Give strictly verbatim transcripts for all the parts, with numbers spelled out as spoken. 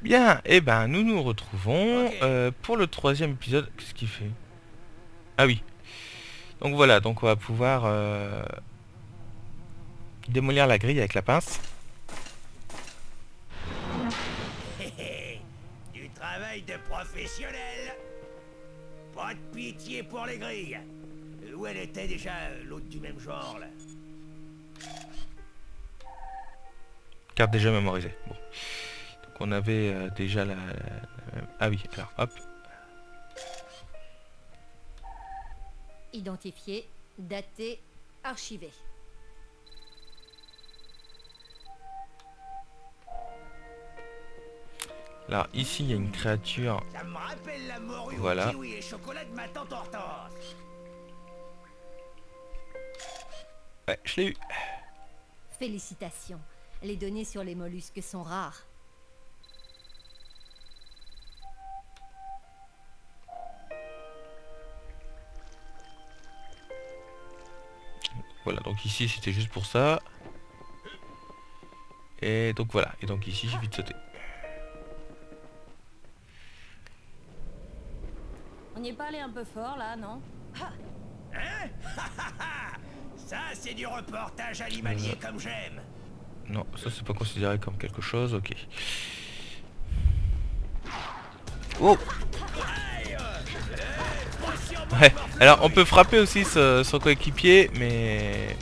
Bien, et ben nous nous retrouvons Ok. euh, pour le troisième épisode. Qu'est-ce qu'il fait? Ah oui. Donc voilà, donc on va pouvoir euh, démolir la grille avec la pince. Hé hé, du travail de professionnel. Pas de pitié pour les grilles. Euh, Où elle était déjà, euh, l'autre du même genre, là? Carte déjà mémorisée. Bon. Donc on avait euh, déjà la, la- la- Ah oui, alors hop. Identifié, daté, archivé. Là, ici il y a une créature. Ça me rappelle la morue Voilà. au kiwi et chocolat de ma tante Hortense. Ouais, je l'ai eu. Félicitations. Les données sur les mollusques sont rares. Voilà, donc ici c'était juste pour ça. Et donc voilà, et donc ici j'ai vite sauté. On y est pas allé un peu fort là, non? Hein? Ça, c'est du reportage animalier Euh. comme j'aime. Non, ça c'est pas considéré comme quelque chose, ok. Oh! Aïe, euh, eh, pas sur moi, Ouais, morfle alors on nouille. peut frapper aussi ce- son coéquipier, mais...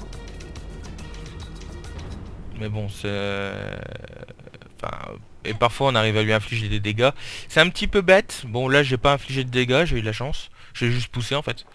Mais bon, c'est... Enfin... Et parfois on arrive à lui infliger des dégâts. C'est un petit peu bête. Bon là j'ai pas infligé de dégâts, j'ai eu de la chance. J'ai juste poussé en fait.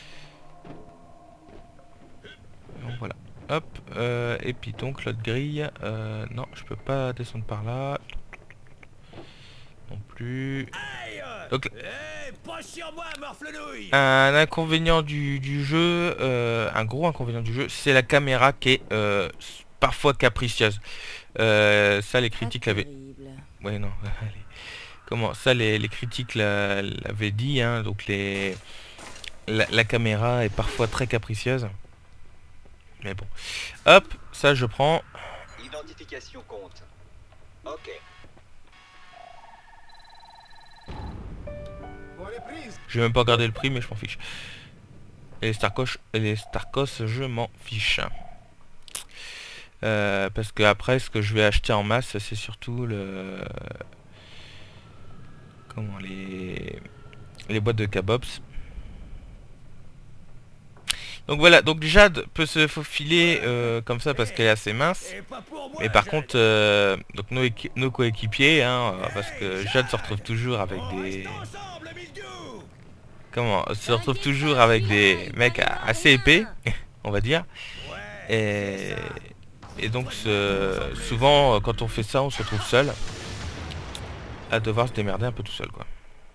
Donc voilà. Hop. Euh, et puis donc l'autre grille. Euh, non, je peux pas descendre par là. Non plus. Aïe, euh, Donc eh, pas sur moi, morfle nouille. un inconvénient du, du jeu, euh, un gros inconvénient du jeu, c'est la caméra qui est euh, parfois capricieuse. Euh, ça les critiques l'avaient... Ouais non, allez. Comment ça les, les critiques l'a- l'avaient dit, hein, donc les la, la caméra est parfois très capricieuse. Mais bon. Hop, ça je prends. Identification compte. Ok. Je vais même pas regarder le prix, mais je m'en fiche. Et les Starkos, et les Starkos, je m'en fiche. Euh, parce que après, ce que je vais acheter en masse, c'est surtout le... Comment les... Les boîtes de Kabops. Donc voilà, donc Jade peut se faufiler euh, comme ça parce qu'elle est assez mince. Et pas pour moi, Mais par Jade. contre, euh, donc nos, équi- nos coéquipiers, hein, euh, parce que Hey, Jade se retrouve toujours avec on des... reste ensemble, Mildiou. Comment se retrouve toujours avec des mecs assez épais, on va dire. Ouais, Et, c'est ça. et donc ce- souvent, euh, quand on fait ça, on se retrouve seul à devoir se démerder un peu tout seul, quoi.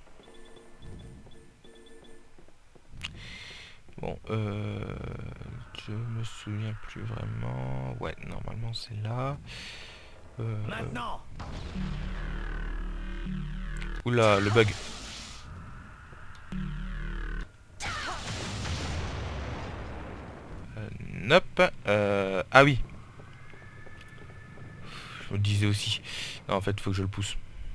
Bon, euh, je me souviens plus vraiment. Ouais, normalement c'est là. Euh, Maintenant. Oula, le bug. Euh, nope. Euh, ah oui. Je me disais aussi. Non, en fait, faut que je le pousse.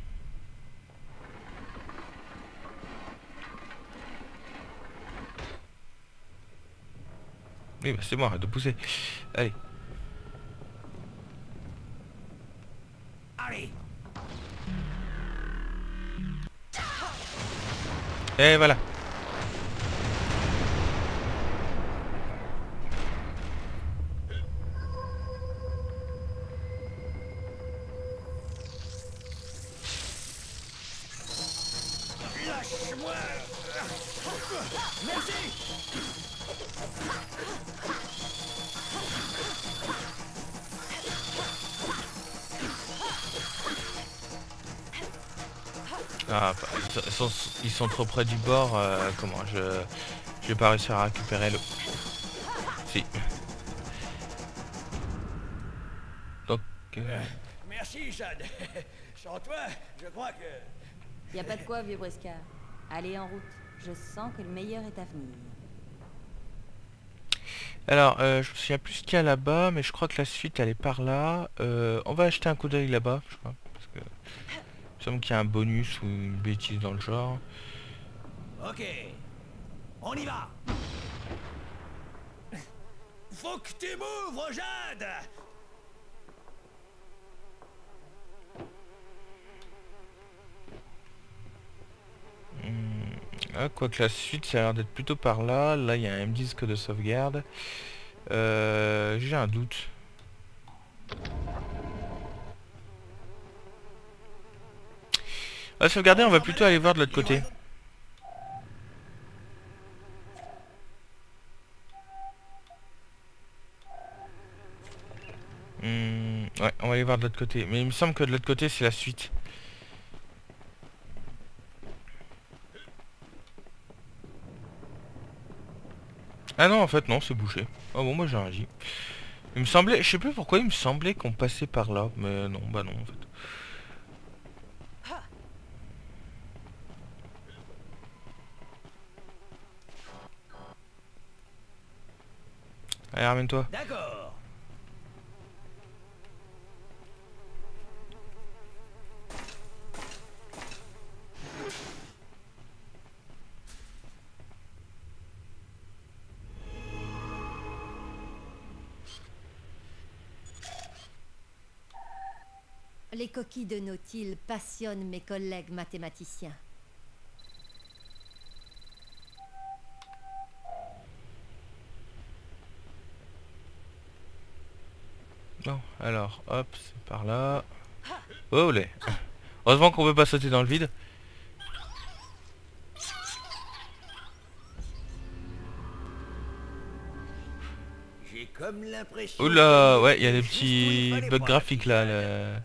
Oui, bah c'est moi, arrête de pousser. Allez. Allez. Et voilà. Lâche-moi. Merci. Ah, bah, ils sont, ils sont trop près du bord. euh, comment je, je vais pas réussir à récupérer l'eau. Si. Donc. euh, Merci, Jade. Sans toi, je crois que... Y a pas de quoi, vieux briscard. Allez, en route. Je sens que le meilleur est à venir. Alors, euh, je me souviens plus ce qu'il y a là-bas, mais je crois que la suite elle est par là. Euh, on va acheter un coup d'œil là-bas, je crois. Parce que Il semble qu'il y a un bonus ou une bêtise dans le genre. Ok. On y va. Faut que tu m'ouvres, Jade. Ah, quoique la suite ça a l'air d'être plutôt par là. Là il y a un disque de sauvegarde. Euh, J'ai un doute. On va sauvegarder, on va plutôt aller voir de l'autre côté. Hmm, ouais, on va aller voir de l'autre côté. Mais il me semble que de l'autre côté c'est la suite. Ah non, en fait non, c'est bouché. Ah bon, moi j'ai réagi. Il me semblait, je sais plus pourquoi il me semblait qu'on passait par là, mais non, bah non en fait. Allez, ramène-toi. D'accord. Les coquilles de nautile passionnent mes collègues mathématiciens. Bon, alors, hop, c'est par là. Oh, les. Heureusement qu'on peut pas sauter dans le vide. J'ai comme l'impression. Oula, ouais, il y a des petits bugs graphiques là. là.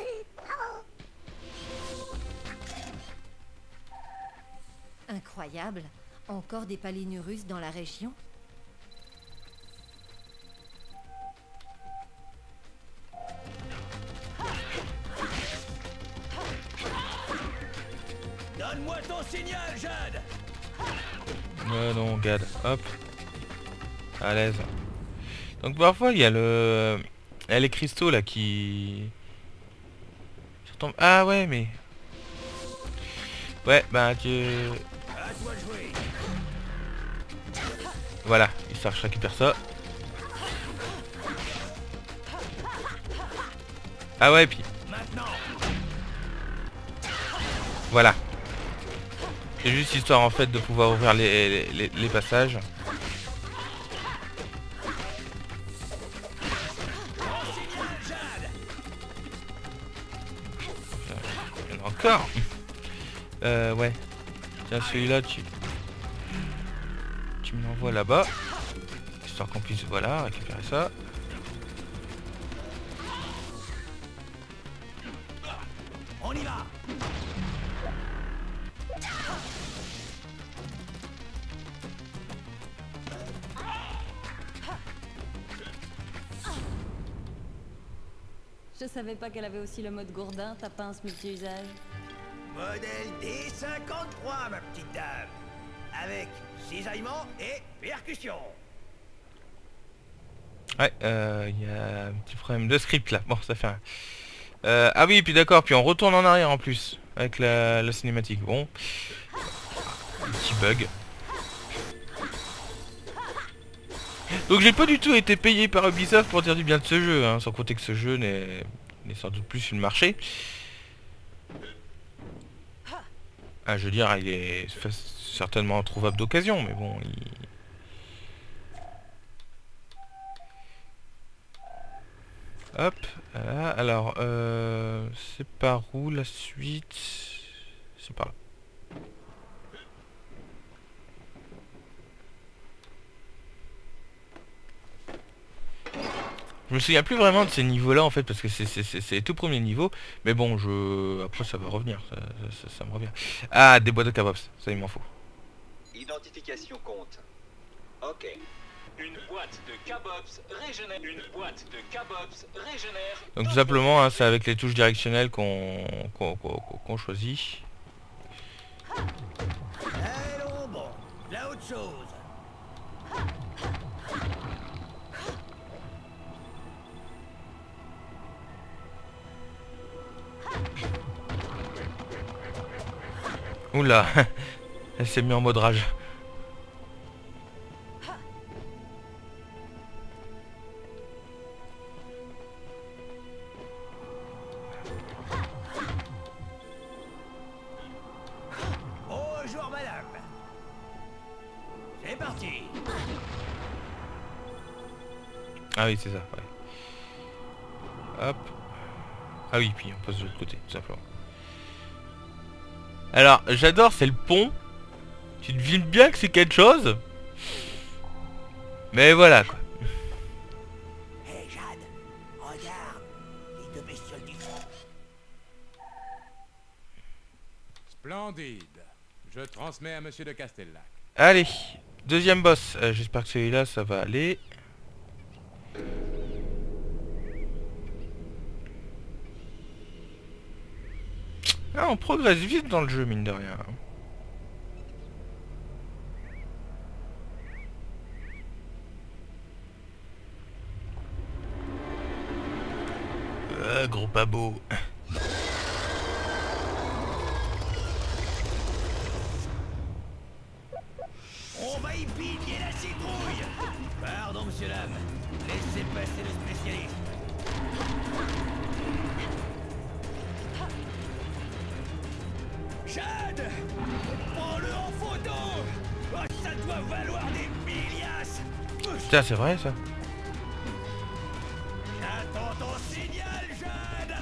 Incroyable. Encore des palinurus dans la région. Donne-moi ton signal, Jade. Ouais, non, regarde, hop. À l'aise. Donc parfois il y a le... Il y a les cristaux là qui... Ça tombe... Ah ouais, mais... Ouais, bah tu... À toi de jouer. Voilà, histoire que je récupère ça. Ah ouais, puis... Maintenant. Voilà. C'est juste histoire en fait de pouvoir ouvrir les, les, les passages. Il y en a encore. Euh ouais. Tiens, celui-là tu... Tu me l'envoies là-bas. Histoire qu'on puisse, voilà, récupérer ça. On y va. Je savais pas qu'elle avait aussi le mode gourdin, ta pince multi-usage. Modèle D cinquante-trois, ma petite dame. Avec cisaillement et percussion. Ouais, il euh, y a un petit problème de script là. Bon, ça fait un... Euh, ah oui, puis d'accord, puis on retourne en arrière en plus. Avec la, la cinématique. Bon. Un petit bug. Donc j'ai pas du tout été payé par Ubisoft pour dire du bien de ce jeu, hein, sans compter que ce jeu n'est sans doute plus sur le marché. Ah, je veux dire, il est certainement trouvable d'occasion, mais bon, il... Hop, voilà. Alors, euh, c'est par où la suite? C'est par là. Je me souviens plus vraiment de ces niveaux-là en fait parce que c'est les tout premiers niveaux. Mais bon, je après ça va revenir, ça, ça, ça me revient. Ah, des boîtes de kebabs, ça il m'en faut. Identification compte. Ok. Une boîte de kebabs régénère. Une boîte de kebabs régénère. Donc tout simplement, hein, c'est avec les touches directionnelles qu'on qu'on qu'on qu'on choisit. Allons bon, là autre chose. Oula, elle s'est mise en mode rage. Bonjour madame. C'est parti. Ah oui, c'est ça, ouais. Hop. Ah oui, puis on passe de l'autre côté, tout simplement. Alors, j'adore, c'est le pont. Tu devines bien que c'est quelque chose. Mais voilà, quoi. Hé hey, Jade, regarde, les deux bestioles du fond. Splendide. Je transmets à Monsieur de Castellac. Allez, deuxième boss. Euh, J'espère que celui-là, ça va aller. Ah, on progresse vite dans le jeu, mine de rien. Euh, gros pas beau. On va y piller la citrouille. Pardon, monsieur l'âme. Laissez passer le spécialiste. Jade, prends-le en photo. Oh, ça doit valoir des milliasses. Putain, c'est vrai, ça. J'attends ton signal, Jade.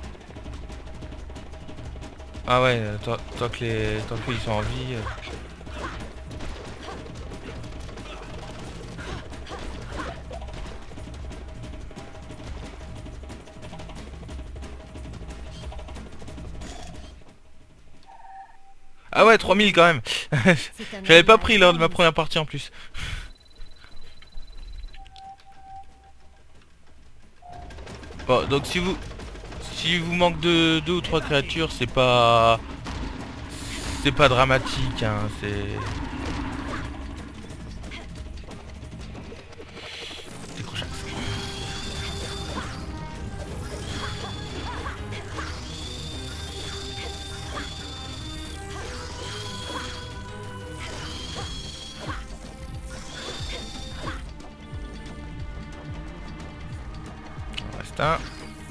Ah ouais, euh, tant, tant que les, tant qu'ils sont en vie. Euh... Ah ouais, trois mille quand même. J'avais pas pris lors de ma première partie en plus. Bon, donc si vous si vous manque de deux ou trois créatures, c'est pas c'est pas dramatique, hein, c'est décrochage. Il en reste un.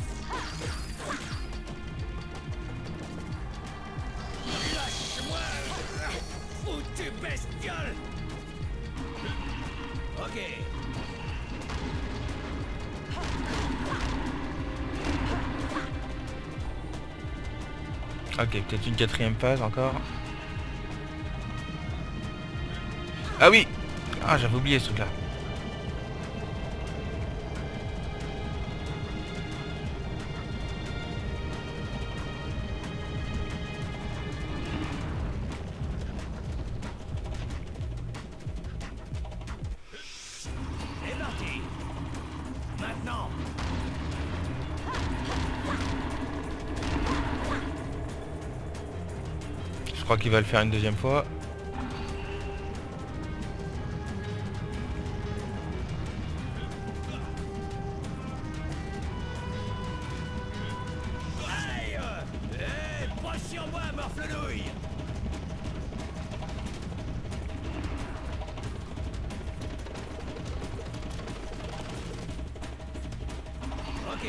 Lâche-moi, foutue bestiole. Ok. Ok, peut-être une quatrième phase encore. Ah oui. Ah, j'avais oublié ce truc là. C'est parti. Maintenant. Je crois qu'il va le faire une deuxième fois. Aïe. Eh, pas sur moi, morflenouille. Ok.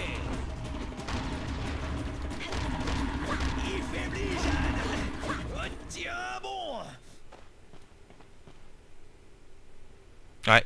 Il faiblit, Jeanne. Oh, tiens, bon. Ouais.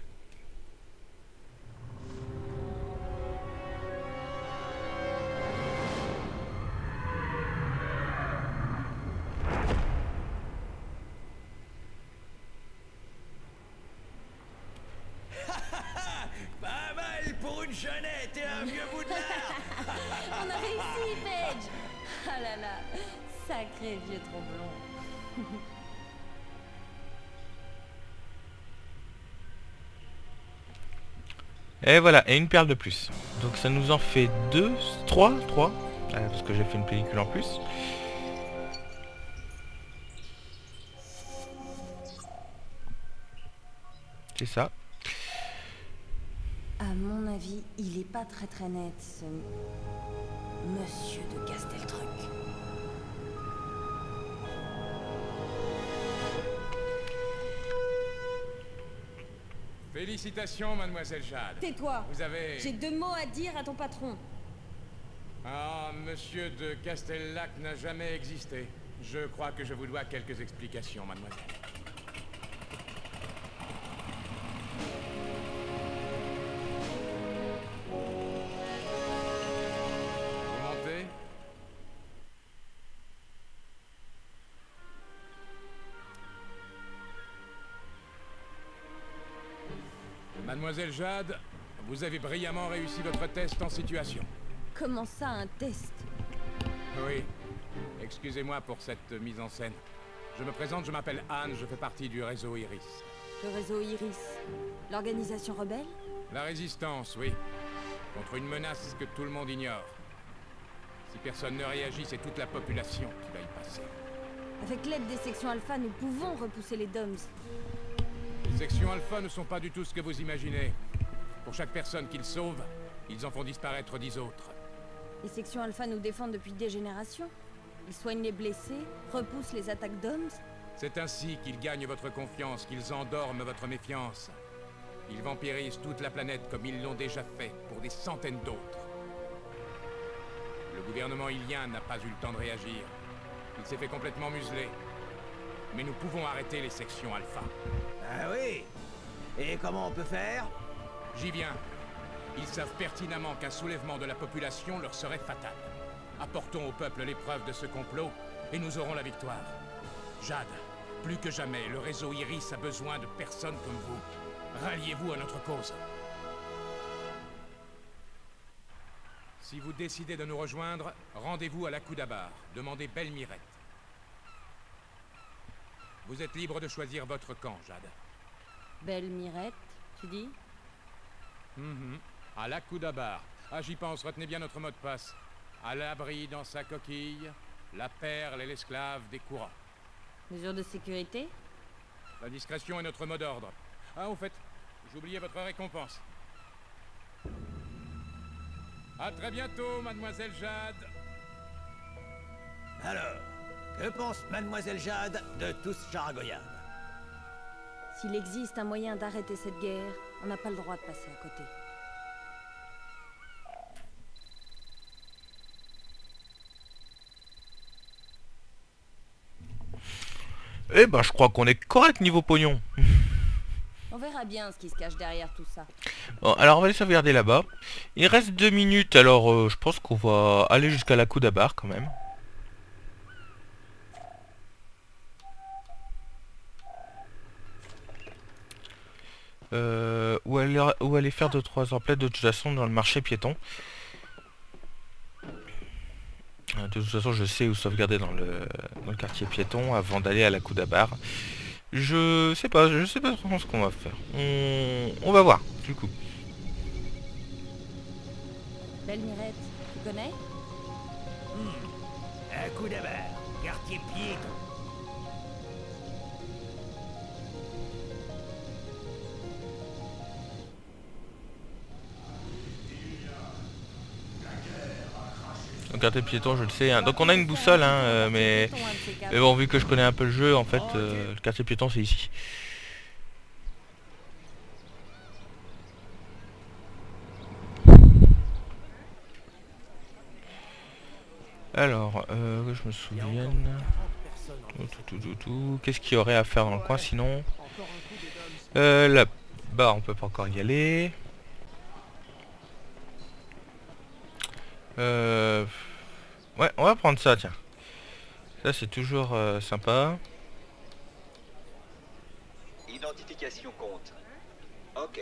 Pas mal pour une jeunette et un vieux bout de lard. On a réussi, Paige. Ah là là, sacré vieux tromblon. Et voilà, et une perle de plus. Donc ça nous en fait deux, trois, trois, euh, parce que j'ai fait une pellicule en plus. C'est ça. À mon avis, il est pas très très net, ce monsieur de Casteltruc. Félicitations, mademoiselle Jade. Tais-toi. Vous avez... J'ai deux mots à dire à ton patron. Ah, monsieur de Castellac n'a jamais existé. Je crois que je vous dois quelques explications, mademoiselle. Vous montez? Mademoiselle Jade, vous avez brillamment réussi votre test en situation. Comment ça, un test? Oui. Excusez-moi pour cette mise en scène. Je me présente, je m'appelle Anne, je fais partie du réseau Iris. Le réseau Iris. L'organisation rebelle? La résistance, oui. Contre une menace que tout le monde ignore. Si personne ne réagit, c'est toute la population qui va y passer. Avec l'aide des sections alpha, nous pouvons repousser les Doms. Les sections alpha ne sont pas du tout ce que vous imaginez. Pour chaque personne qu'ils sauvent, ils en font disparaître dix autres. Les sections alpha nous défendent depuis des générations. Ils soignent les blessés, repoussent les attaques Doms. C'est ainsi qu'ils gagnent votre confiance, qu'ils endorment votre méfiance. Ils vampirisent toute la planète comme ils l'ont déjà fait pour des centaines d'autres. Le gouvernement ilien n'a pas eu le temps de réagir. Il s'est fait complètement museler. Mais nous pouvons arrêter les sections alpha. Ah oui? Et comment on peut faire? J'y viens. Ils savent pertinemment qu'un soulèvement de la population leur serait fatal. Apportons au peuple l'épreuve de ce complot, et nous aurons la victoire. Jade, plus que jamais, le réseau Iris a besoin de personnes comme vous. Ralliez-vous à notre cause. Si vous décidez de nous rejoindre, rendez-vous à la Koudabar. Demandez Belle Mirette. Vous êtes libre de choisir votre camp, Jade. Belle Mirette, tu dis? Mhm. À la Koudabar. Ah, j'y pense, retenez bien notre mot de passe. À l'abri dans sa coquille, la perle et l'esclave des courants. Mesure de sécurité? La discrétion est notre mot d'ordre. Ah, au fait, j'ai oublié votre récompense. À très bientôt, mademoiselle Jade. Alors, que pense mademoiselle Jade de tout ce charagoyade? S'il existe un moyen d'arrêter cette guerre, on n'a pas le droit de passer à côté. Eh ben, je crois qu'on est correct niveau pognon. On verra bien ce qui se cache derrière tout ça. Bon, alors on va aller sauvegarder là-bas. Il reste deux minutes, alors euh, je pense qu'on va aller jusqu'à la Koudabar quand même. Euh, ou, aller, ou aller faire deux trois emplettes de toute façon dans le marché piéton. De toute façon je sais où sauvegarder dans le, dans le quartier piéton avant d'aller à la Koudabar. Je sais pas, je sais pas vraiment ce qu'on va faire. On, on va voir du coup. Belle Mirette, tu connais? Hmm. À Koudabar, quartier piéton. Le quartier piéton, je le sais. Hein. Donc on a une boussole, hein, euh, mais... mais bon, vu que je connais un peu le jeu, en fait, euh, le quartier piéton, c'est ici. Alors, euh, que je me souvienne... Tout, tout, tout, tout. Qu'est-ce qu'il y aurait à faire dans le coin, sinon euh, là-bas, on peut pas encore y aller. Euh... Ouais, on va prendre ça, tiens. Ça, c'est toujours euh, sympa. Identification compte. Ok.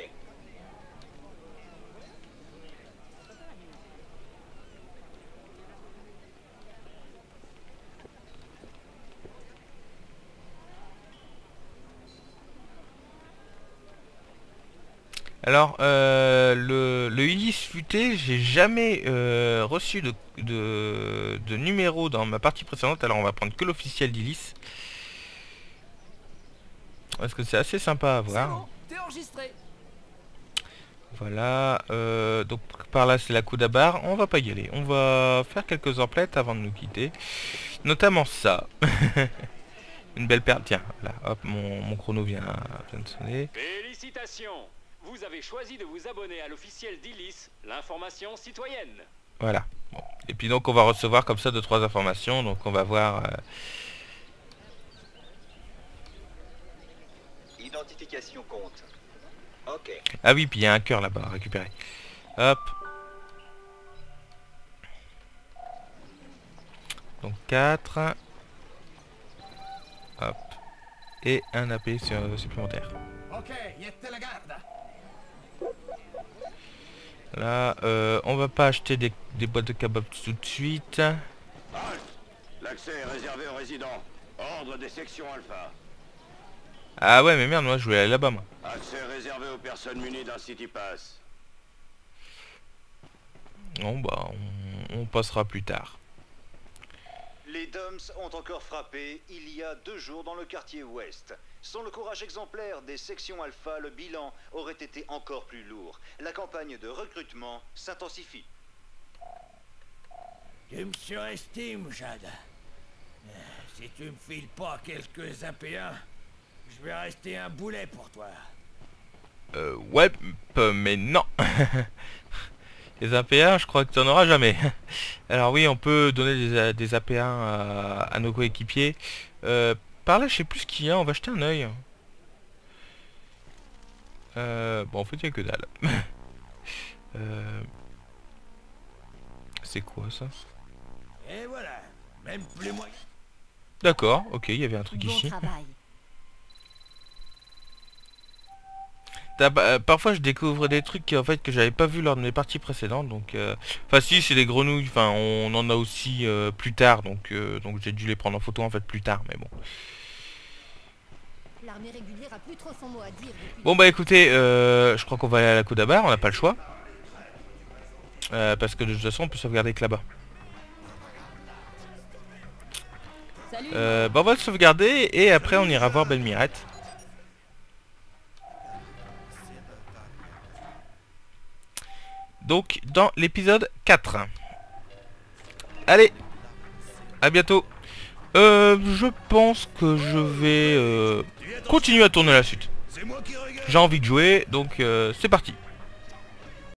Alors, euh, le, le Ulysse futé, j'ai jamais euh, reçu de, de, de numéro dans ma partie précédente, alors on va prendre que l'officiel d'Ulysse. Parce que c'est assez sympa à voir. Bon, t'es enregistré. Voilà, euh, donc par là c'est la Koudabar, on va pas y aller. On va faire quelques emplettes avant de nous quitter. Notamment ça. Une belle paire, tiens, là, hop, mon, mon chrono vient, vient de sonner. Félicitations. vous avez choisi de vous abonner à l'officiel d'Illis, l'information citoyenne. Voilà. Bon. Et puis donc on va recevoir comme ça deux trois informations. Donc on va voir... Euh... Identification compte. Ok. Ah oui, puis il y a un cœur là-bas à récupérer. Hop. Donc quatre. Hop. Et un A P supplémentaire. Là, euh, on va pas acheter des, des boîtes de kebab tout de suite. L'accès est réservé aux résidents. Ordre des sections Alpha. Ah ouais, mais merde, moi je voulais aller là-bas, moi. Accès réservé aux personnes munies d'un City Pass. Bon, bah, on, on passera plus tard. Les D O M S ont encore frappé il y a deux jours dans le quartier ouest. Sans le courage exemplaire des sections Alpha, le bilan aurait été encore plus lourd. La campagne de recrutement s'intensifie. Tu me surestimes, Jade. Si tu me files pas quelques A P un, je vais rester un boulet pour toi. Euh, ouais, mais non. Les A P un, je crois que tu n'en auras jamais. Alors oui, on peut donner des, des A P un à, à nos coéquipiers. Euh, par là, je sais plus ce qu'il y a, on va jeter un œil. Euh, bon, en fait, il n'y a que dalle. euh, C'est quoi ça? Et voilà, même plus moyen. D'accord, ok, il y avait un truc Bon ici. travail. Euh, parfois je découvre des trucs en fait que j'avais pas vu lors de mes parties précédentes, donc euh... enfin si c'est des grenouilles, enfin on en a aussi euh, plus tard, donc euh, donc j'ai dû les prendre en photo en fait plus tard, mais bon. L'armée régulière a plus trop son mot à dire. Bon bah écoutez, euh, je crois qu'on va aller à la Codabar, on n'a pas le choix, euh, parce que de toute façon on peut sauvegarder que là-bas. Euh, bah on va le sauvegarder et après on ira voir Belle Mirette. Donc dans l'épisode quatre. Allez, à bientôt. Euh, je pense que je vais euh, continuer à tourner la suite. J'ai envie de jouer, donc euh, c'est parti.